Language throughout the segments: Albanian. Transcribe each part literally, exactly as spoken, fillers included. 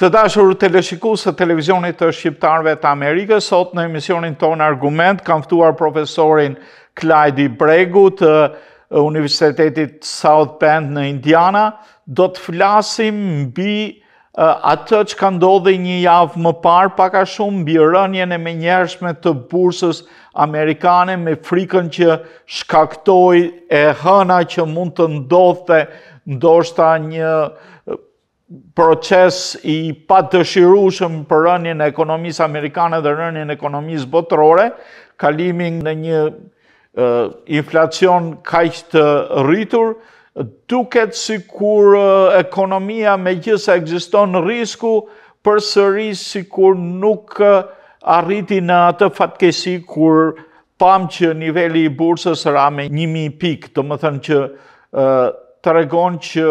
Të dashur teleshikues të televizionit të shqiptarëve të Amerikës, sot në emisionin ton Argument kam ftuar profesorin Klajdi Bregu të Universitetit South Bend në Indiana. Do të flasim mbi uh, atë që ka ndodhi një javë më parë, pak a shumë mbi rënien e menjëhershme të bursës amerikane, me frikën që shkaktoi e hëna që mund të ndodhte ndoshta një proces i padëshirueshëm për rënien e ekonomisë amerikane dhe rënien e ekonomisë botërore, kalimin në një uh, inflacion kaq të rritur, duket sikur uh, ekonomia megjithëse ekziston risku përsëri sikur nuk uh, arriti në atë fatkeqësi kur pam që niveli i bursës ra me një mijë pikë, domethënë që uh, tregon që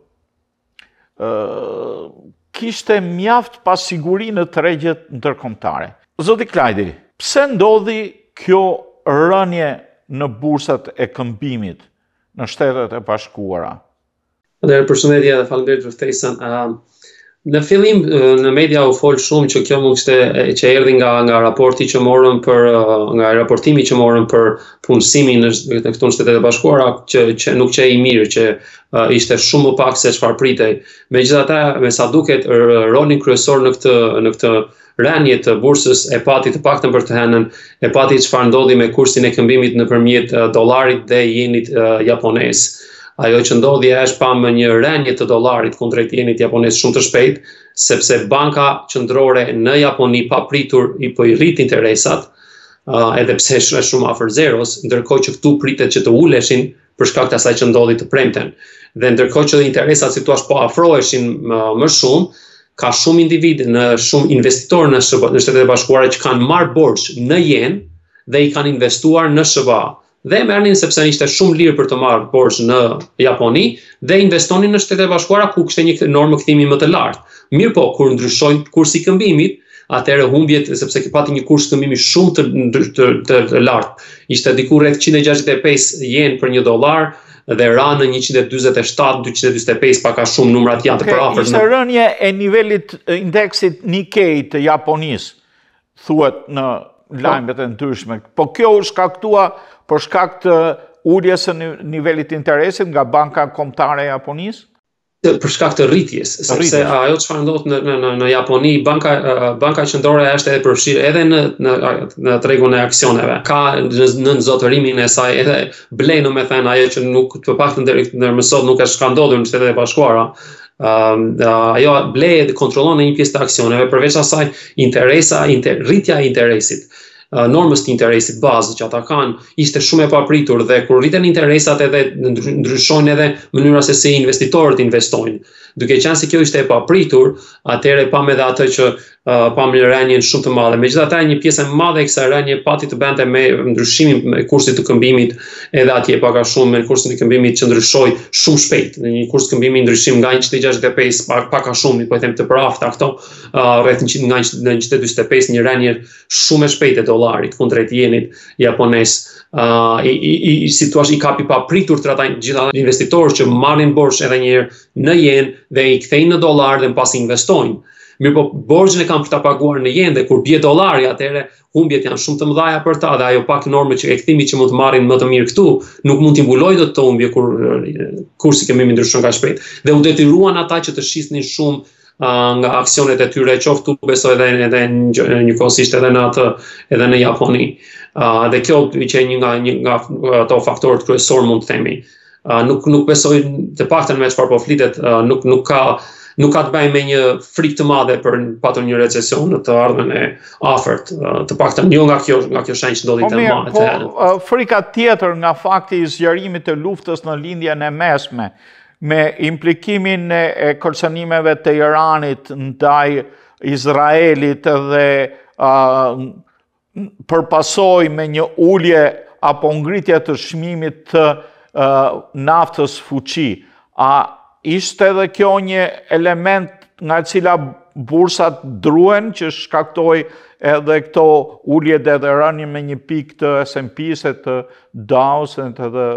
Uh, kishte mjaft pasiguri në tregjet ndërkombëtare. Zoti Klajdi, pse ndodhi kjo rënje në bursat e këmbimit në Shtetet e Bashkuara? Atëherë, përshëndetje dhe faleminderit për ftesën. Uh, në fillim në media u fol shumë që kjo mund të që erdhi nga nga raporti që morëm për nga raportimi që morëm për punësimin në këto në Shtetet e Bashkuara, që që nuk që i mirë, që uh, ishte shumë më pak se çfarë pritej. Megjithatë, me sa duket, rolin kryesor në këtë në këtë rënje të bursës e pati të paktën për të hënën, e pati çfarë ndodhi me kursin e këmbimit nëpërmjet uh, dollarit dhe yenit uh, japonez. Ajo që ndodhi është pa më një rënje të dollarit kundrejt yenit japonez shumë të shpejt, sepse banka qendrore në Japoni papritur i po i rrit interesat, uh, edhe pse është shumë afër zeros, ndërkohë që këtu pritet që të uleshin për shkak të asaj që ndodhi të premten. Dhe ndërkohë që interesat si thua po afroheshin uh, më shumë, ka shumë individë, në shumë investitorë në, në Shtetet e Bashkuara që kanë marrë borx në yen dhe i kanë investuar në S B A. Dhe merrnin sepse ishte shumë lirë për të marrë borx në Japoni dhe investonin në Shtetet e Bashkuara ku kishte një normë kthimi më të lartë. Mirë po, kur ndryshoi kursi i këmbimit, atëherë humbjet sepse pati një kurs këmbimi shumë të, të, të, të lartë. Ishte diku rreth njëqind e gjashtëdhjetë e pesë yen për një dollar dhe ra në njëqind e dyzet e shtatë, dyqind e dyzet e pesë, pak a shumë numrat janë të okay, përafërt. Ishte rënje e nivelit indeksit Nikkei të Japonisë, thuhet në lajmet e ndryshme. Po kjo u shkaktua për shkak të uljes së nivelit interesit nga Banka Kombëtare e Japonisë? Për shkak të rritjes, sepse ajo çfarë ndodh në, në në Japoni, banka banka qendrore është edhe përfshirë edhe në në në tregun e aksioneve. Ka në, në zotërimin e saj edhe blej, domethënë ajo që nuk të paktën deri në sot nuk është ka ndodhur në Shtetet e Bashkuara. Um, uh, ajo blej dhe kontrollon një pjesë të aksioneve, përveç asaj interesa, inter, rritja e interesit. Normës të interesit bazë që ata kanë ishte shumë e papritur dhe kur rriten interesat edhe ndryshojnë edhe mënyra se si investitorët investojnë. Duke qenë se kjo ishte e papritur, atëherë pam edhe atë që uh, pam një rënje shumë të madhe. Megjithatë, një pjesë e madhe e kësaj rënje pati të bënte me ndryshimin e kursit të këmbimit, edhe atje pak a shumë me kursin e këmbimit që ndryshoi shumë shpejt. Në një kurs këmbimi ndryshim nga njëqind e gjashtëdhjetë e pesë pak, pak a shumë, po i them të përafta këto, uh, rreth nga njëqind e dyzet e pesë, një rënje shumë e shpejtë e dollarit kundrejt yenit japonez. Uh, i, i, i situash i kapi pa pritur të ata gjithë investitorë që marrin borx edhe një herë në yen dhe i kthejnë në dollar dhe pas investojnë. Mirë po, borxhin e kanë për ta paguar në yen dhe kur bie dollari, atëherë humbjet janë shumë të mëdha për ta dhe ajo pak normë që e kthimi që mund të marrin më të mirë këtu, nuk mund t'i mbulojë dot të humbje kur kursi këmbimi ndryshon ka shpejt. Dhe u detyruan ata që të shisnin shumë Uh, nga aksionet e tyre, qoftë tu besoj edhe edhe njëkohësisht edhe në atë edhe në Japoni. Uh, dhe kjo që një nga një nga ato faktorët kryesor mund të themi. Uh, nuk nuk besoj të paktën me çfarë po flitet, uh, nuk nuk ka nuk ka të bëjë me një frikë të madhe për patur një recesion në të ardhmen e afërt, uh, të paktën jo nga kjo nga kjo shenjë që ndodhi të madhe. Po, uh, frika tjetër nga fakti i zgjerimit të luftës në lindjen e mesme, me implikimin e kërcënimeve të Iranit ndaj Izraelit dhe uh, përpasoj me një ulje apo ngritje të çmimit të uh, naftës fuqi. A ishte edhe kjo një element nga e cila bursat druen që shkaktoi edhe këto ulje dhe rënje me një pikë të S and P-s, të Dow-s, edhe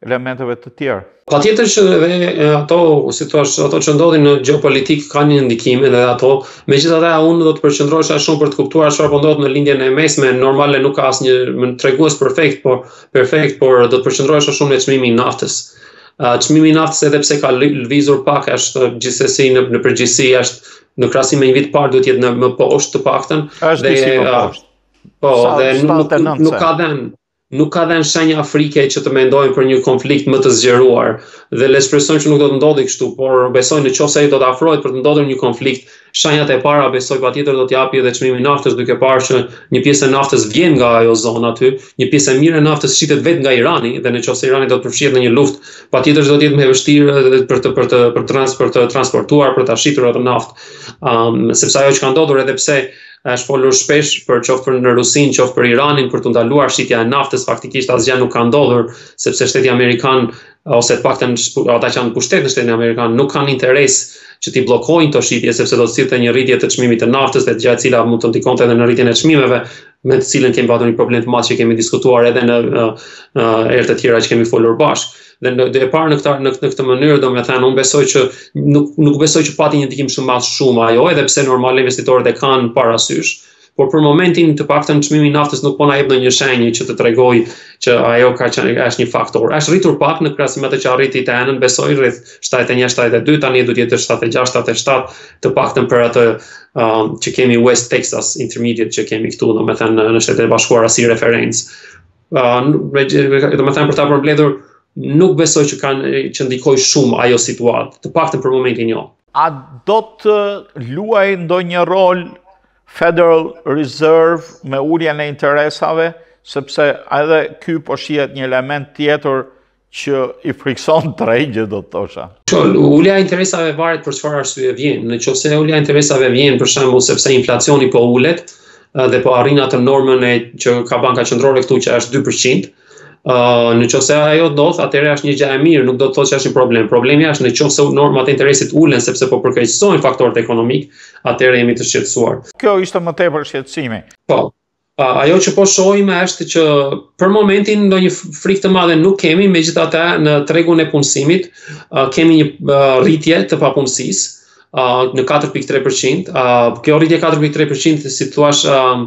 elementeve të tjerë. Patjetër që edhe ato, si thua, ato që ndodhin në gjeopolitik kanë një ndikim edhe ato. Megjithatë, unë do të përqendrohesha shumë për të kuptuar çfarë po ndodh në lindjen e mesme. Normale nuk ka asnjë tregues perfekt, por perfekt, por do të përqendrohesha shumë në çmimin e naftës. Uh, çmimi i naftës edhe pse ka lëvizur pak është gjithsesi në, në përgjithësi është në krahasim me një vit parë duhet jetë në më poshtë të paktën. Është disi më poshtë. Po, dhe nuk, nuk ka dhënë nuk ka dhënë shenja afrike që të mendojnë për një konflikt më të zgjeruar. Dhe le të shpresojmë që nuk do të ndodhi kështu, por besoj në qoftë se ai do të afrohet për të ndodhur një konflikt, shenjat e para besoj patjetër do t'japi edhe çmimi i naftës, duke parë që një pjesë e naftës vjen nga ajo zonë aty, një pjesë e mirë e naftës shitet vetë nga Irani, dhe në qoftë se Irani do të përfshihet në një luftë, patjetër do të jetë më e vështirë për të për të për trans, për të transportuar, për ta shitur atë naftë. Um, sepse ajo që ka ndodhur edhe pse është folur shpesh për qoftë për në Rusin, qoftë për Iranin për të ndaluar shitja e naftës, faktikisht asgjë nuk ka ndodhur, sepse shteti amerikan ose të paktën ata që janë në pushtet në shtetin amerikan nuk kanë interes që t'i bllokojnë to shitje, sepse do të sillte një rritje të çmimit të naftës, dhe gjë e cila mund të ndikonte edhe në rritjen e çmimeve, me të cilën kemi pasur një problem të madh që kemi diskutuar edhe në uh, uh, herë të tjera që kemi folur bashkë. Dhe në e parë në këtë në, në këtë mënyrë, domethënë unë besoj që nuk nuk besoj që pati një ndikim shumë mas shumë ajo, edhe pse normal investitorët e kanë parasysh, por për momentin të paktën çmimi i naftës nuk po na jep ndonjë shenjë që të tregoj që ajo ka qenë është një faktor. Është rritur pak në krahasim me atë që arriti të enën, besoj rreth shtatëdhjetë e një shtatëdhjetë e dy, tani do të jetë shtatëdhjetë e gjashtë shtatëdhjetë e shtatë të paktën për atë um, që kemi West Texas Intermediate që kemi këtu, domethënë në Shtetet e Bashkuara si referencë. Uh, domethënë për ta përmbledhur, nuk besoj që kanë që ndikoj shumë ajo situatë, të paktën për momentin jo. A do të luaj ndonjë rol Federal Reserve me uljen e interesave, sepse edhe ky po shihet një element tjetër që i frikson tregje, do të thosha. Ulja e interesave varet për çfarë arsye vjen. Nëse ulja e interesave vjen për shembull sepse inflacioni po ulet dhe po arrin atë normën e që ka Banka Qendrore këtu që është dy përqind, Uh, në qoftë se ajo ndodh, atëherë është një gjë e mirë, nuk do të thotë që është një problem. Problemi është në qoftë se normat e interesit ulen sepse po përkeqësojnë faktorët ekonomik, atëherë jemi të shqetësuar. Kjo ishte më tepër shqetësimi. Po. Uh, ajo që po shohim është që për momentin ndonjë frikë të madhe nuk kemi, megjithatë në tregun e punësimit uh, kemi një uh, rritje të papunësisë uh, në katër pikë tre përqind. Uh, kjo rritje katër pikë tre përqind si thua uh,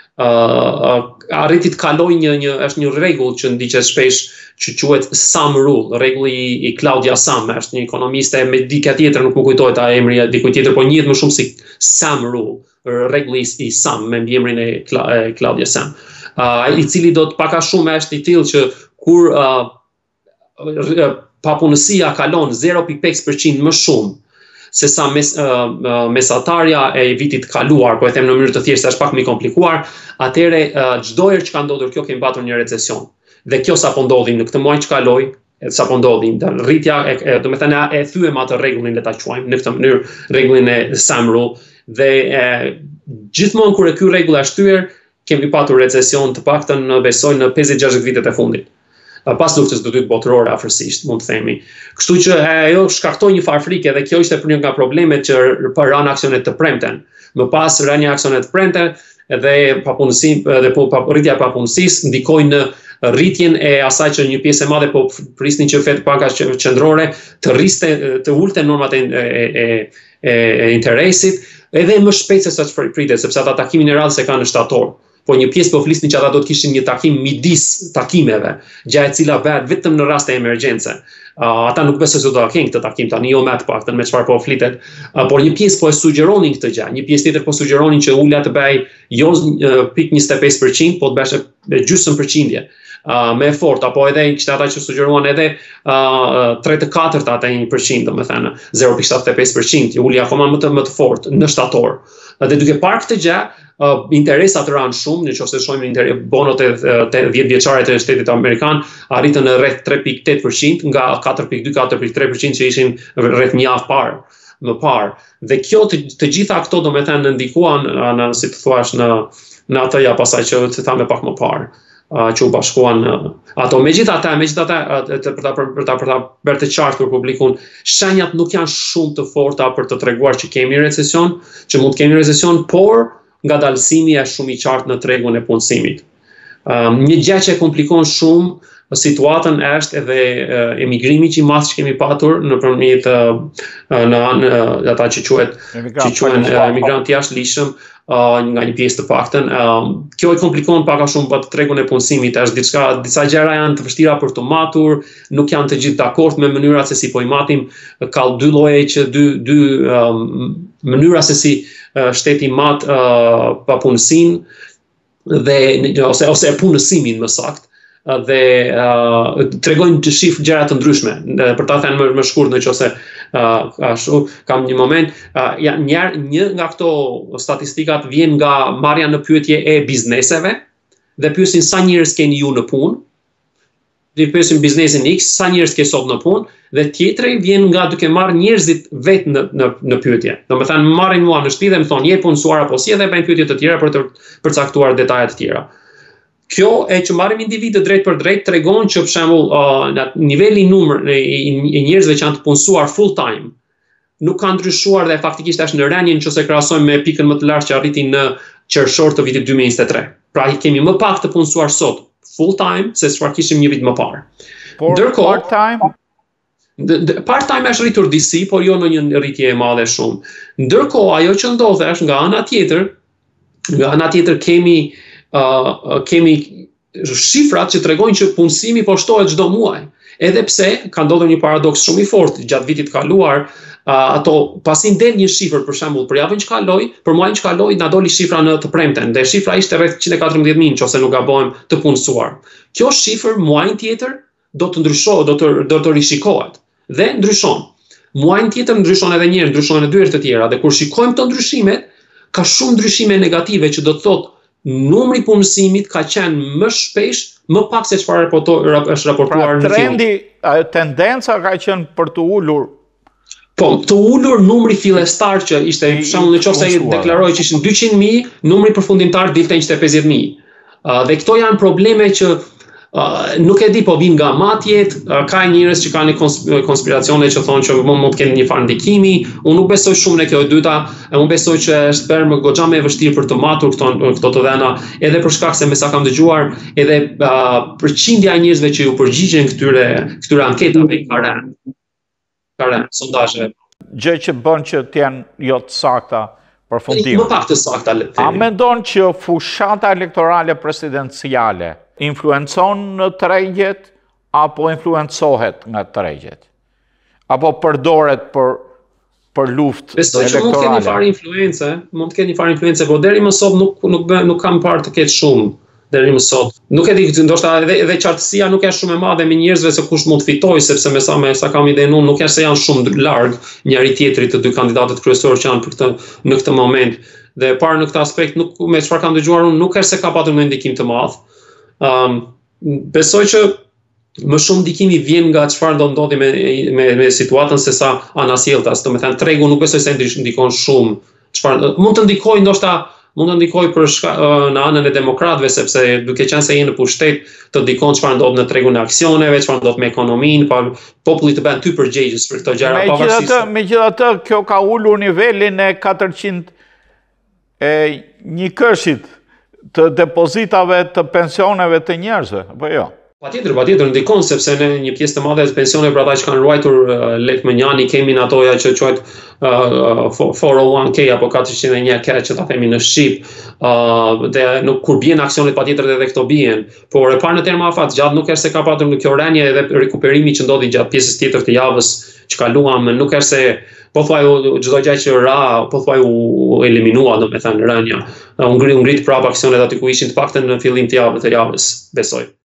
Uh, uh, arriti të kaloj një, një, është një rregull që ndiqet shpesh që quhet Sam Rule, rregulli i, i Claudia Sam, është një ekonomiste me dikë tjetër, nuk më kujtohet a emri e dikujt tjetër, por njihet më shumë si Sam Rule, rregulli i Sam me emrin e, Cla, e Claudia Sam, uh, i cili do të pak a shumë është i tillë që kur uh, papunësia kalon zero pikë pesë përqind më shumë se sa mes, uh, mesatarja e vitit kaluar, po e them në mënyrë të thjeshtë, është pak më komplikuar, atëherë çdo herë që ka ndodhur kjo kemi patur një recesion. Dhe kjo sapo ndodhi në këtë muaj që kaloi, sapo ndodhi, rritja e, e do të thënë e thyem atë rregullin, le ta quajmë në këtë mënyrë, rregullin e Sam Rule, dhe e, gjithmonë kur e ky rregull është thyer, kemi patur recesion të paktën besoj në pesëdhjetë gjashtëdhjetë vitet e fundit. Pas luftës së dytë botërore afërsisht, mund të themi. Kështu që ajo shkaktoi një farë frike dhe kjo ishte për një nga problemet që ran aksionet të premten. Më pas rënia aksionet të premten dhe papunësia dhe po rritja e papunësisë ndikoi në rritjen e asaj që një pjesë e madhe po prisnin që Fed Banka Qendrore të rriste të ulte normat e, e, e, e interesit edhe më shpejt se sa pritet, sepse ata takimin e radhës e kanë në shtator. Po një pjesë po flisnin që ata do të kishin një takim midis takimeve, gjë e cila bëhet vetëm në raste emergjence. Uh, ata nuk besoj se do ta kenë këtë takim tani, jo më të paktën me çfarë po flitet, uh, por një pjesë po e sugjeronin këtë gjë, një pjesë tjetër po sugjeronin që ulja të bëj jo uh, pikë njëzet e pesë përqind, po të bësh gjysmë përqindje. Uh, me fort, apo edhe që ata që sugjeruan edhe uh, tre të katërt atë një përqind, domethënë zero pikë shtatëdhjetë e pesë përqind, ulja akoma më të më të fortë në shtator. Uh, dhe duke parë këtë gjë, Uh, interesat ranë shumë, nëse shohim bonot e dhjetë vjeçare të shtetit amerikan arritën në rreth tre pikë tetë përqind nga katër pikë dy katër pikë tre përqind që ishin rreth një javë parë, më parë. Dhe kjo të, të gjitha këto domethënë ndikuan në si të thuash në në atë ja pasaj që të thamë pak më parë. Uh, që u bashkuan uh, ato. Megjithatë, megjithatë uh, për ta për ta për ta bërë të qartë për publikun, shenjat nuk janë shumë të forta për të treguar që kemi recesion, që mund të kemi recesion, por nga dalësimi është shumë i qartë në tregun e punësimit. Um, një gjë që komplikon shumë situatën është edhe uh, emigrimi që i madh që kemi patur nëpërmjet uh, në anë uh, ata që quhet që quhen uh, emigrantë jashtëligjshëm uh, nga një pjesë të paktën. Uh, kjo i komplikon pak a shumë pat tregun e punësimit, është diçka disa gjëra janë të vështira për të matur, nuk janë të gjithë dakord me mënyrat se si po i matim, ka dy lloje që dy dy um, mënyra se si uh, shteti mat uh, papunësinë dhe ose ose punësimin më saktë dhe uh, tregojnë të shifr gjëra të ndryshme. Për ta thënë më, më shkurt nëse uh, ashtu kam një moment, uh, ja, një, një nga këto statistikat vjen nga marrja në pyetje e bizneseve dhe pyesin sa njerëz keni ju në punë. Dhe pyesin biznesin X, sa njerëz ke sot në punë, dhe tjetri vjen nga duke marrë njerëzit vetë në në në pyetje. Domethënë marrin mua në shtëpi dhe më thonë je punësuar apo si, dhe bëjnë pyetje të tjera për të përcaktuar detaje të tjera. Kjo e që marrim individë drejt për drejt tregon që për shembull uh, në niveli numër i njerëzve që janë të punësuar full time nuk ka ndryshuar dhe faktikisht është në rënje nëse krahasojmë me pikën më të lartë që arriti në qershor të vitit dy mijë e njëzet e tre. Pra i kemi më pak të punësuar sot full time se çfarë kishim një vit më parë. Ndërkohë part time part time është rritur disi, por jo në një rritje e madhe shumë. Ndërkohë ajo që ndodh është nga ana tjetër, nga ana tjetër kemi Uh, kemi shifrat që tregojnë që punësimi po shtohet çdo muaj. Edhe pse ka ndodhur një paradoks shumë i fortë gjatë vitit kaluar, uh, ato pasi del një shifër për shembull për javën që kaloi, për muajin që kaloi na doli shifra në të premten, dhe shifra ishte rreth njëqind e katërmbëdhjetë mijë nëse nuk gabojmë të punësuar. Kjo shifër muajin tjetër do të ndryshohet, do të do të rishikohet dhe ndryshon. Muajin tjetër ndryshon edhe një herë, ndryshon edhe dy herë të tjera, dhe kur shikojmë këto ndryshimet, ka shumë ndryshime negative që do të thotë numri i punësimit ka qenë më shpesh, më pak se çfarë është raportuar në fillim. Trendi, tendenca ka qenë për të ulur. Po, të ulur numri fillestar që ishte, për shembull, nëse deklaroi që ishin dyqind mijë, numri përfundimtar dilte njëqind e pesëdhjetë mijë. Uh, dhe këto janë probleme që uh, nuk e di, po vinë nga matjet, uh, ka njerëz që kanë kons konspiracione që thonë që mund të kenë një farë ndikimi. Unë nuk besoj shumë në kjo e dyta, unë besoj që është bërë më goxha më e vështirë për të matur këto këto të dhëna, edhe për shkak se me sa kam dëgjuar, edhe uh, përqindja e njerëzve që u përgjigjen këtyre këtyre anketave ka rënë. Ka rënë sondazhe. Gjë që bën që të jenë jo të sakta përfundim. Më pak të sakta le të themi. A mendon që fushata elektorale presidenciale influencon në tregjet apo influencohet nga tregjet? Apo përdoret për për luftë elektorale? Besoj që mund të ketë një farë influencë, mund të ketë një farë influencë, por deri më sot nuk nuk nuk kam parë të ketë shumë deri më sot. Nuk e di, ndoshta edhe edhe qartësia nuk është shumë e madhe me njerëzve se kush mund të fitojë, sepse me sa me sa kam idenë unë, nuk është se janë shumë larg njëri tjetrit të dy kandidatët kryesorë që janë për këtë në këtë moment. Dhe parë në këtë aspekt, nuk me çfarë kam dëgjuar unë, nuk është se ka patur një ndikim të madh. Um, besoj që më shumë ndikimi vjen nga çfarë do ndodhi me me me situatën se sa anasjelltas, domethënë tregu nuk besoj se ndikon shumë. Çfarë mund të ndikojë ndoshta mund të ndikojë për shka, në anën e demokratëve, sepse duke qenë se jenë në pushtet, të ndikon çfarë ndodh në tregun e aksioneve, çfarë ndodh me ekonominë, pa populli të bën ty përgjegjës për këto gjëra pavarësisht. Megjithatë, kjo ka ulur nivelin e katërqind e një këshit të depozitave të pensioneve të njerëzve, apo jo? Patjetër, patjetër ndikon, sepse në një pjesë të madhe të pensioneve për ata që kanë ruajtur uh, lek mënjani, kemi në atoja që quhet uh, four oh one K apo katërqind e një K që ta themi në shqip. Uh, dhe nuk kur bien aksionet patjetër edhe këto bien, por e parë në terma afat, gjatë nuk është se ka patur në kjo rënje edhe rikuperimi që ndodhi gjatë pjesës tjetër të javës që kaluam, nuk është se po thuaj çdo gjë që ra, po thuaj u eliminua, domethënë rënja. U ngrit prapë aksionet aty ku ishin të paktën në fillim të javës, të javës, besoj.